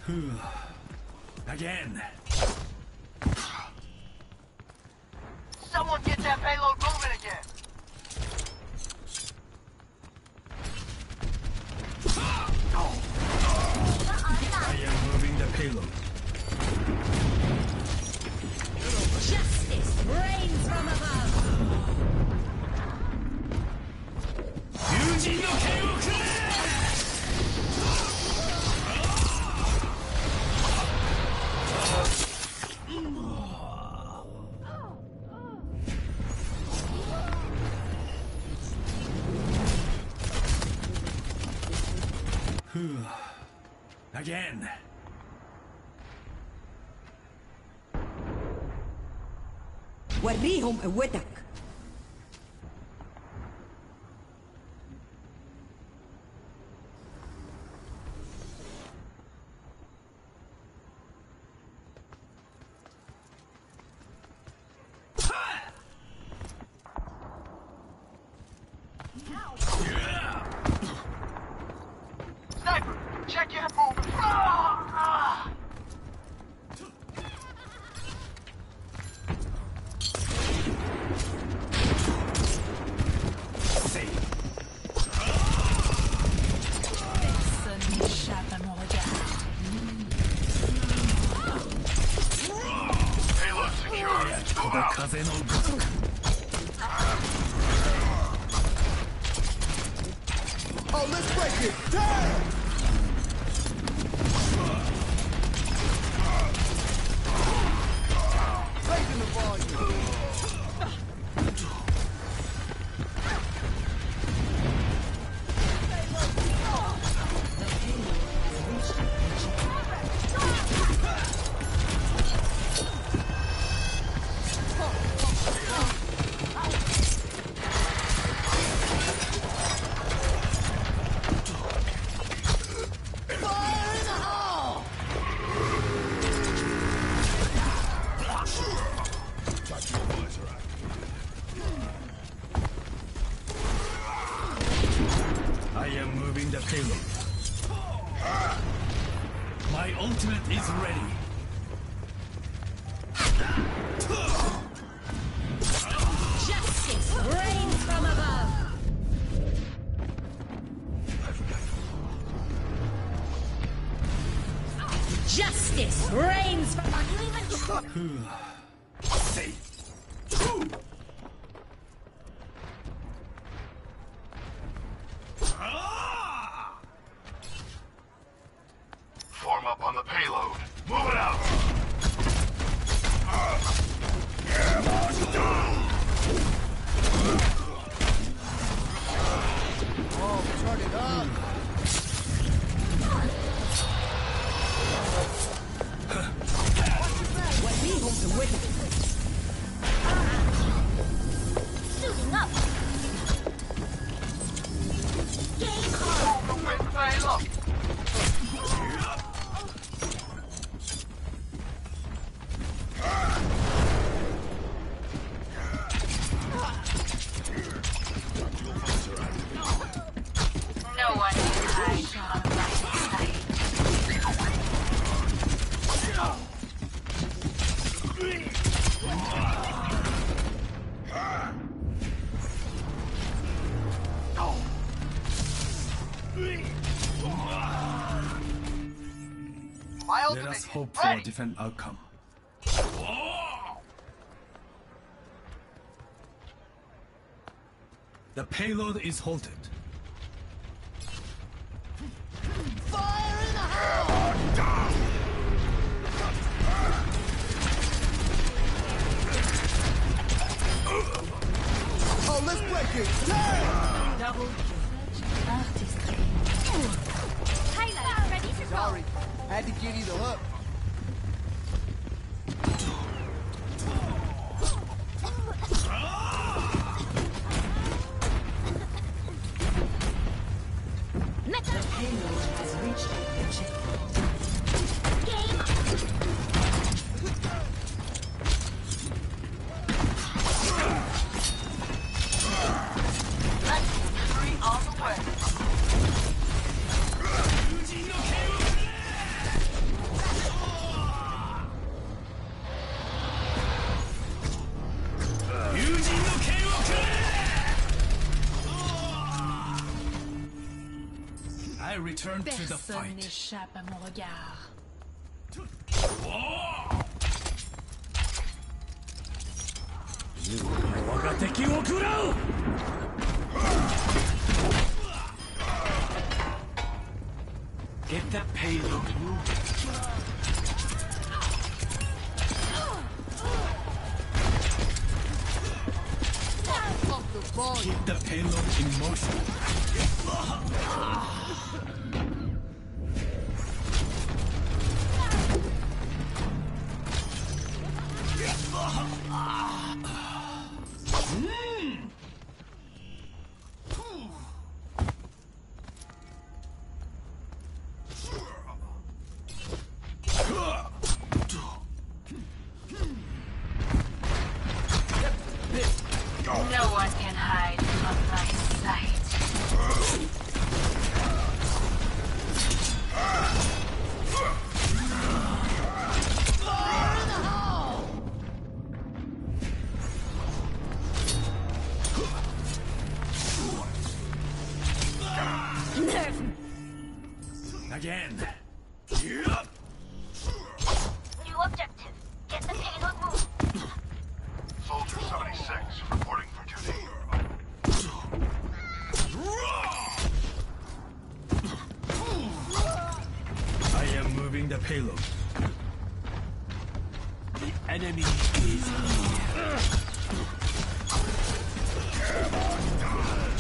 Again. Someone get that payload moving again. I am moving the payload. Justice reigns from above. Yujin no ken wo kure! Again. وريهم قوتك. Sniper, check your move. Personne n'échappe à mon regard. Payload secured. この風のごとく Oh, let's break it! Damn! Raising the volume. I am moving the payload. My ultimate is ready. Justice reigns from above. Justice reigns from... Are you even... Say. Form up on the payload. Move it out. Oh, turn it up. وريهم قوتك. Suiting up. Game on. Move the wind payload. No one can hide from my sight. My Let ultimate us is hope for a ready. different outcome. The payload is halted. Fire in the hole! Oh, let's break it! Damn! Double kill. Artistry. Tyler, ready to roll. Sorry, had to get you the hook. Meta. Payload has reached the checkpoint. Game. Three on the way. I return to the Personne fight. n'échappe à mon regard. Get the payload moving. Keep the payload in motion. No one can hide from my sight. Again. New objective. Get the payload moving. Soldier 76, reporting for duty. I am moving the payload. The enemy is here.